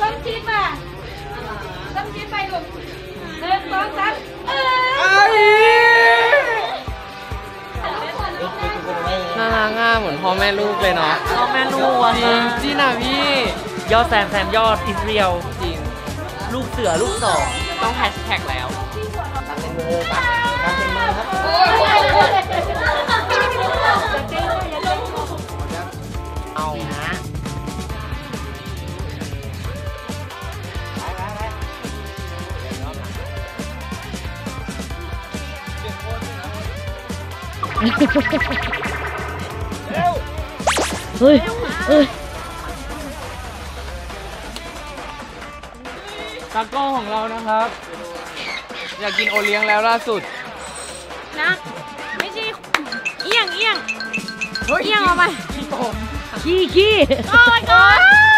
ต้องคิดมาต้องคิดไปลูก1 2 3 น่ารักง่าเหมือนพ่อแม่ลูกเลยเนาะพ่อแม่ลูกอะจริงนะพี่ยอดแซมยอดอิสเรียลจริงลูกเสือลูกสองต้องแฮชแท็กแล้วตัดเป็นมือตัดการเป็นมือครับเอานะเฮ้ยตากล้องของเรานะครับอยากกินโอเลี้ยงแล้วล่าสุดนะไม่ใช่เอียงออกไปขี้โอ้ย